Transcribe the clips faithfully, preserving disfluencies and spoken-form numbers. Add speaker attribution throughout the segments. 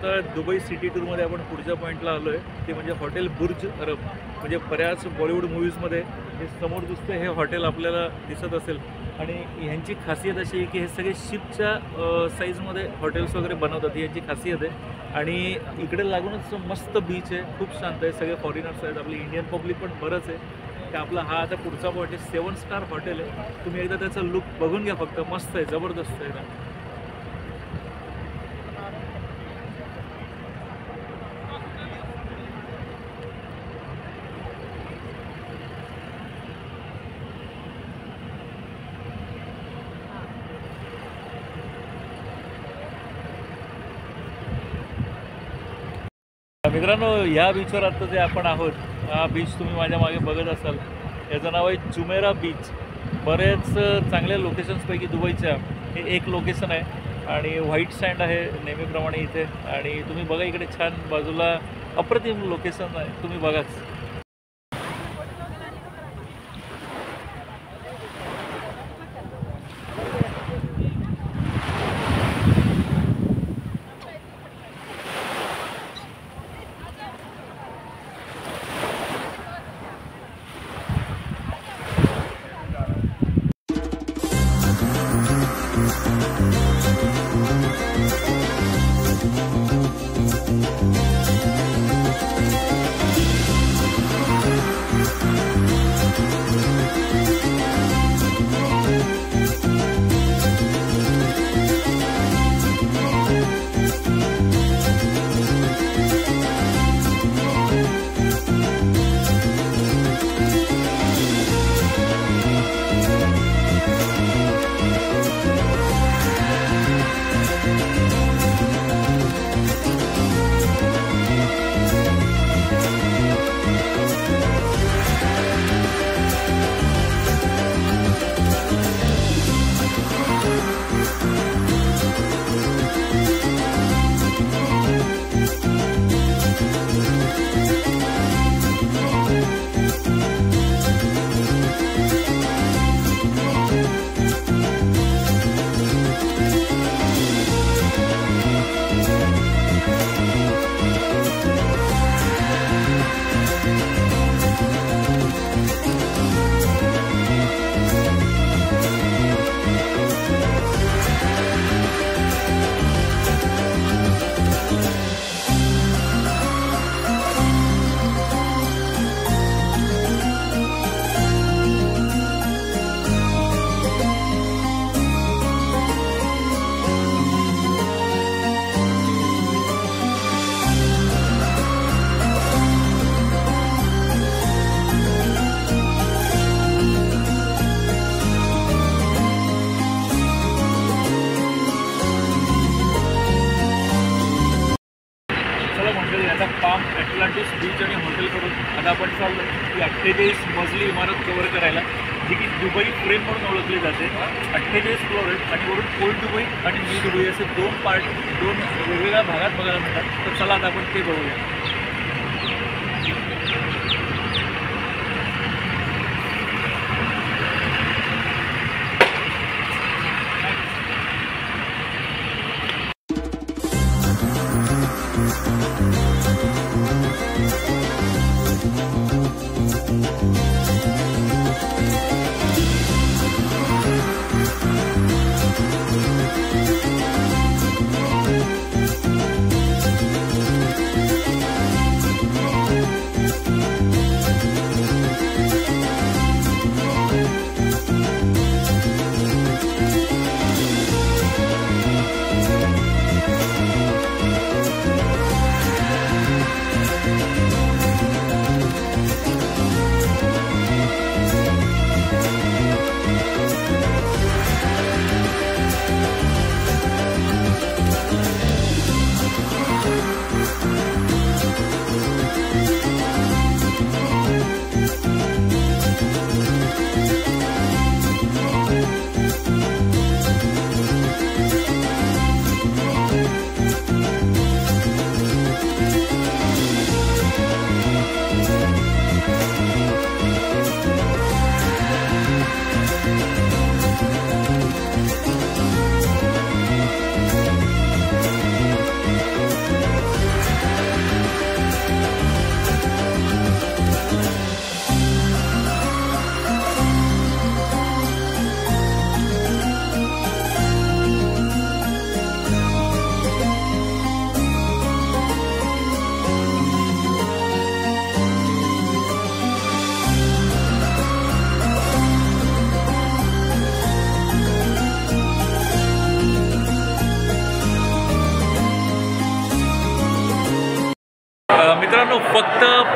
Speaker 1: आता Dubai city टूरमध्ये आपण पुढच्या पॉईंटला आलो आहे, ते म्हणजे हॉटेल बुर्ज अरब. म्हणजे बऱ्याच बॉलिवूड मूवीजमध्ये हे समोर दिसतं हे हॉटेल आपल्याला दिसत असेल. आणि ह्यांची खासियत अशी आहे की हे सगळे शिपच्या साईजमध्ये हॉटेल्स वगैरे बनवतात, ही यांची खासियत आहे. आणि इकडे लागूनच मस्त बीच आहे, खूप शांत आहे. सगळे फॉरेनर्स आहेत, आपली इंडियन पब्लिक पण बरंच आहे. की आपला हा आता पुढचा पॉईंट आहे, सेवन स्टार हॉटेल आहे. तुम्ही एकदा त्याचा लुक बघून घ्या फक्त, मस्त आहे, जबरदस्त आहे ना. मित्रांनो, या बीचवर आत्ता जे आपण आहोत, हा बीच तुम्ही माझ्या मागे बघत असाल, याचं नाव आहे जुमेरा बीच. बरेच चांगल्या लोकेशन्सपैकी दुबईच्या हे एक लोकेशन आहे. आणि व्हाईट सँड आहे नेहमीप्रमाणे इथे. आणि तुम्ही बघा इकडे छान बाजूला अप्रतिम लोकेशन आहे, तुम्ही बघाच. पाम ॲटलांटिस बीच आणि हॉटेल करून आता आपण चाललो की अठ्ठेचाळीस मजली इमारत कव्हर करायला, जी की दुबई फ्रेम म्हणून ओळखली जाते. अठ्ठेचाळीस फ्लोर आहेत आणि वरून ओल्ड दुबई आणि न्यू दुबई असे दोन पार्ट दोन वेगवेगळ्या भागात बघायला मिळतात. तर चला आता आपण ते बघूया.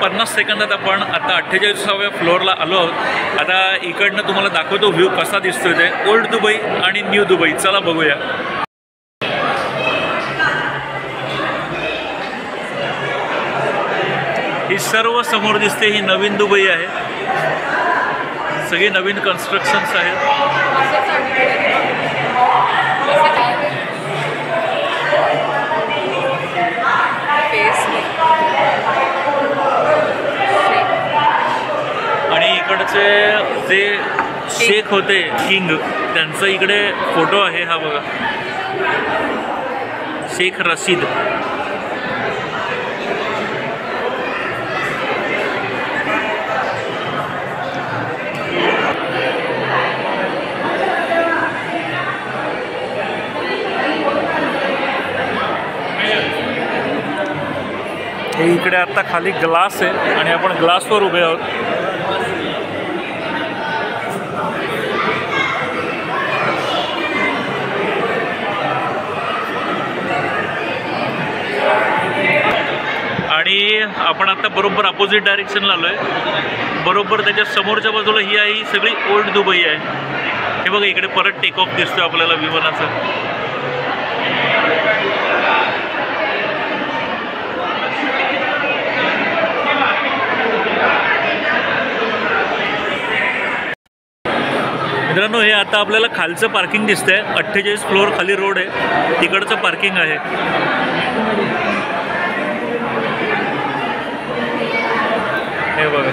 Speaker 1: पन्नास सेकंदात आपण आता अठ्ठेचाळीसाव्या फ्लोअरला आलो आहोत. आता इकडनं तुम्हाला दाखवतो व्ह्यू कसा दिसतोय ते, ओल्ड दुबई आणि न्यू दुबई. चला बघूया. ही सर्व समोर दिसते ही नवीन दुबई आहे. सगळी नवीन कन्स्ट्रक्शन्स आहेत. आणि इकडचे जे शेख होते किंग, त्यांचा इकडे फोटो आहे हा बघा, शेख रशीद. हे इकडे आता खाली ग्लास आहे आणि आपण ग्लासवर उभे आहोत. आणि आपण आता बरोबर अपोजिट डायरेक्शनला आलो आहे. बरोबर त्याच्या समोरच्या बाजूला ही आहे, ही सगळी ओल्ड दुबई आहे. हे बघा इकडे परत टेक ऑफ दिसतोय आपल्याला विमानाचं. मित्रांनो, हे आता आपल्याला खालचं पार्किंग दिसतंय. अठ्ठेचाळीस फ्लोअर खाली रोड आहे, तिकडचं पार्किंग आहे. हे बघा.